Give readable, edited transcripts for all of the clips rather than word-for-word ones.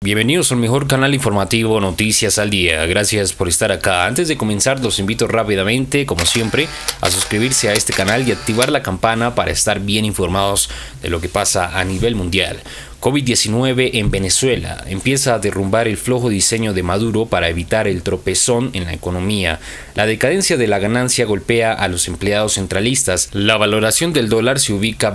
Bienvenidos al mejor canal informativo Noticias al Día. Gracias por estar acá. Antes de comenzar, los invito rápidamente, como siempre, a suscribirse a este canal y activar la campana para estar bien informados de lo que pasa a nivel mundial. COVID-19 en Venezuela. Empieza a derrumbar el flojo diseño de Maduro para evitar el tropezón en la economía. La decadencia de la ganancia golpea a los empleados centralistas. La valoración del dólar se ubica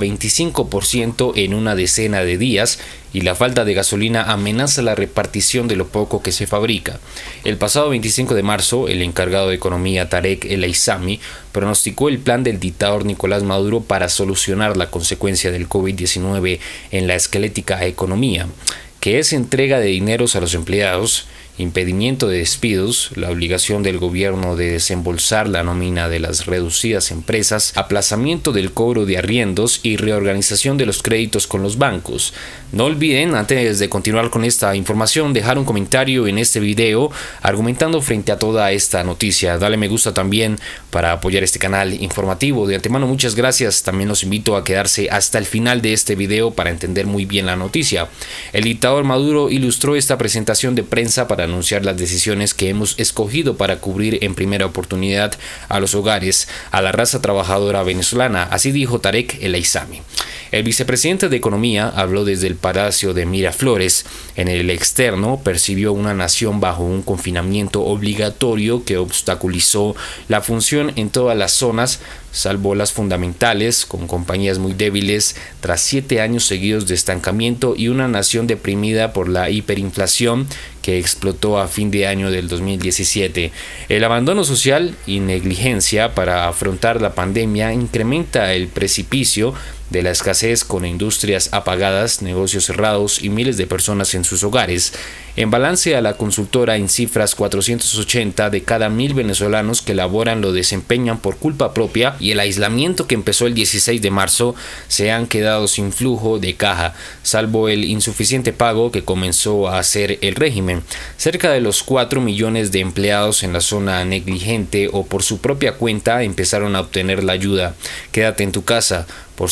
25% en una decena de días y la falta de gasolina amenaza la repartición de lo poco que se fabrica. El pasado 25 de marzo, el encargado de Economía Tarek El Aissami pronosticó el plan del dictador Nicolás Maduro para solucionar la consecuencia del COVID-19 en la esquelética economía, que es entrega de dineros a los empleados, impedimento de despidos, la obligación del gobierno de desembolsar la nómina de las reducidas empresas, aplazamiento del cobro de arriendos y reorganización de los créditos con los bancos. No olviden, antes de continuar con esta información, dejar un comentario en este video argumentando frente a toda esta noticia. Dale me gusta también para apoyar este canal informativo. De antemano, muchas gracias. También los invito a quedarse hasta el final de este video para entender muy bien la noticia. El dictador Maduro ilustró esta presentación de prensa para anunciar las decisiones que hemos escogido para cubrir en primera oportunidad a los hogares, a la raza trabajadora venezolana. Así dijo Tarek El Aissami. El vicepresidente de Economía habló desde el Palacio de Miraflores. En el externo percibió una nación bajo un confinamiento obligatorio que obstaculizó la función en todas las zonas, salvo las fundamentales, con compañías muy débiles tras 7 años seguidos de estancamiento y una nación deprimida por la hiperinflación que explotó a fin de año del 2017. El abandono social y negligencia para afrontar la pandemia incrementa el precipicio de la escasez, con industrias apagadas, negocios cerrados y miles de personas en sus hogares. En balance a la consultora en cifras, 480 de cada 1000 venezolanos que laboran lo desempeñan por culpa propia, y el aislamiento que empezó el 16 de marzo se han quedado sin flujo de caja, salvo el insuficiente pago que comenzó a hacer el régimen. Cerca de los 4 millones de empleados en la zona negligente o por su propia cuenta empezaron a obtener la ayuda. Quédate en tu casa por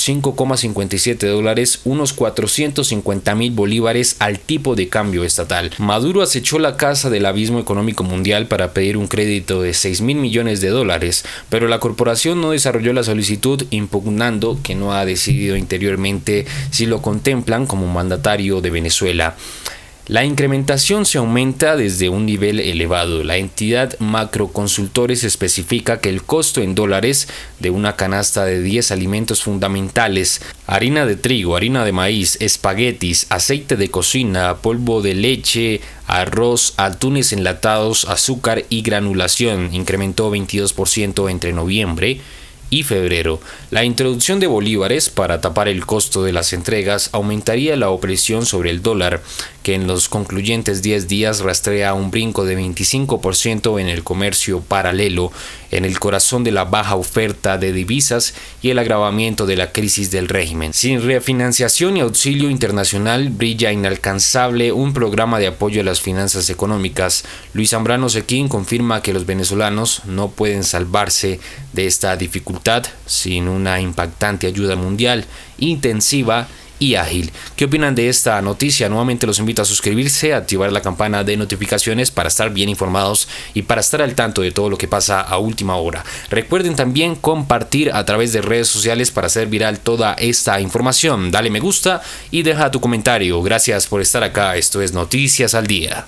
$5,57, unos 450.000 bolívares al tipo de cambio estatal. Maduro acechó la casa del abismo económico mundial para pedir un crédito de $6.000 millones, pero la corporación no desarrolló la solicitud, impugnando que no ha decidido interiormente si lo contemplan como mandatario de Venezuela. La incrementación se aumenta desde un nivel elevado. La entidad Macroconsultores especifica que el costo en dólares de una canasta de 10 alimentos fundamentales, harina de trigo, harina de maíz, espaguetis, aceite de cocina, polvo de leche, arroz, atunes enlatados, azúcar y granulación, incrementó 22% entre noviembre y febrero. La introducción de bolívares para tapar el costo de las entregas aumentaría la opresión sobre el dólar, que en los concluyentes 10 días rastrea un brinco de 25% en el comercio paralelo, en el corazón de la baja oferta de divisas y el agravamiento de la crisis del régimen. Sin refinanciación y auxilio internacional, brilla inalcanzable un programa de apoyo a las finanzas económicas. Luis Zambrano Cequín confirma que los venezolanos no pueden salvarse de esta dificultad sin una impactante ayuda mundial, intensiva y ágil. ¿Qué opinan de esta noticia? Nuevamente los invito a suscribirse, a activar la campana de notificaciones para estar bien informados y para estar al tanto de todo lo que pasa a última hora. Recuerden también compartir a través de redes sociales para hacer viral toda esta información. Dale me gusta y deja tu comentario. Gracias por estar acá. Esto es Noticias al Día.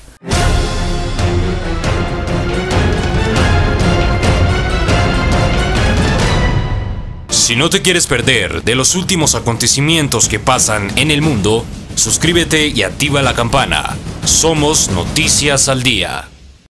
Si no te quieres perder de los últimos acontecimientos que pasan en el mundo, suscríbete y activa la campana. Somos Noticias al Día.